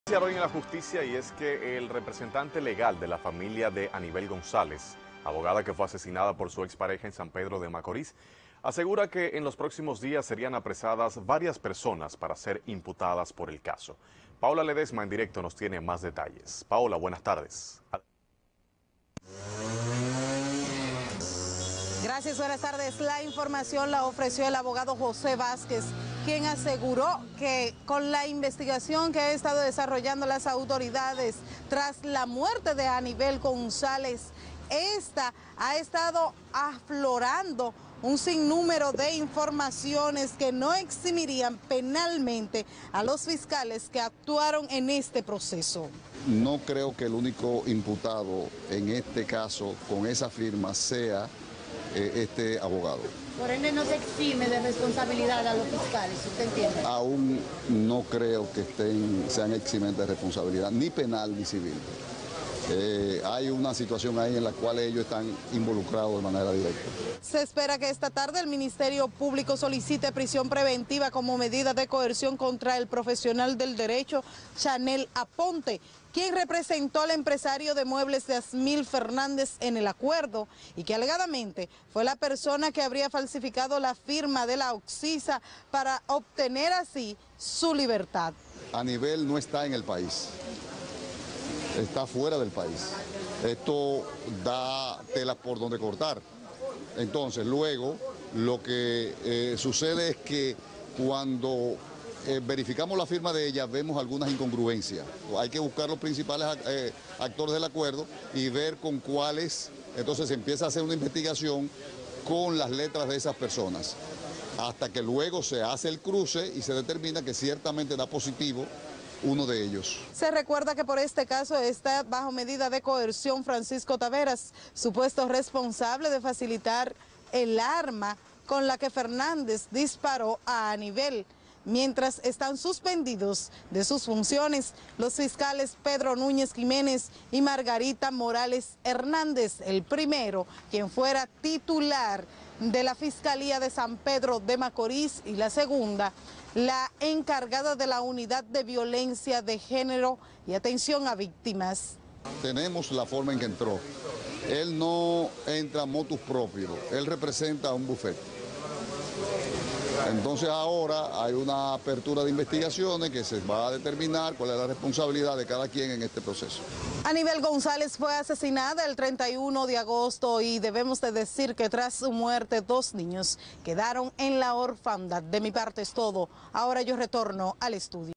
Hoy en la justicia, y es que el representante legal de la familia de Anibel González, abogada que fue asesinada por su expareja en San Pedro de Macorís, asegura que en los próximos días serían apresadas varias personas para ser imputadas por el caso. Paola Ledesma en directo nos tiene más detalles. Paola, buenas tardes. Gracias, buenas tardes. La información la ofreció el abogado José Vázquez, quien aseguró que con la investigación que ha estado desarrollando las autoridades tras la muerte de Anibel González, esta ha estado aflorando un sinnúmero de informaciones que no eximirían penalmente a los fiscales que actuaron en este proceso. No creo que el único imputado en este caso con esa firma sea este abogado. Por ende no se exime de responsabilidad a los fiscales, ¿usted entiende? Aún no creo que sean eximentes de responsabilidad, ni penal ni civil. Hay una situación ahí en la cual ellos están involucrados de manera directa. Se espera que esta tarde el Ministerio Público solicite prisión preventiva como medida de coerción contra el profesional del derecho, Chanel Aponte, quien representó al empresario de muebles Yasmil Fernández en el acuerdo y que alegadamente fue la persona que habría falsificado la firma de la Oxisa para obtener así su libertad. Anibel no está en el país. Está fuera del país. Esto da tela por donde cortar. Entonces, luego, lo que sucede es que cuando verificamos la firma de ella, vemos algunas incongruencias. Hay que buscar los principales actores del acuerdo y ver con cuáles. Entonces, se empieza a hacer una investigación con las letras de esas personas, hasta que luego se hace el cruce y se determina que ciertamente da positivo uno de ellos. Se recuerda que por este caso está bajo medida de coerción Francisco Taveras, supuesto responsable de facilitar el arma con la que Fernández disparó a Anibel. Mientras están suspendidos de sus funciones los fiscales Pedro Núñez Jiménez y Margarita Morales Hernández, el primero quien fuera titular de la Fiscalía de San Pedro de Macorís y la segunda, la encargada de la Unidad de Violencia de Género y Atención a Víctimas. Tenemos la forma en que entró. Él no entra motus propio, él representa a un bufete. Entonces ahora hay una apertura de investigaciones que se va a determinar cuál es la responsabilidad de cada quien en este proceso. Anibel González fue asesinada el 31 de agosto y debemos de decir que tras su muerte 2 niños quedaron en la orfandad. De mi parte es todo. Ahora yo retorno al estudio.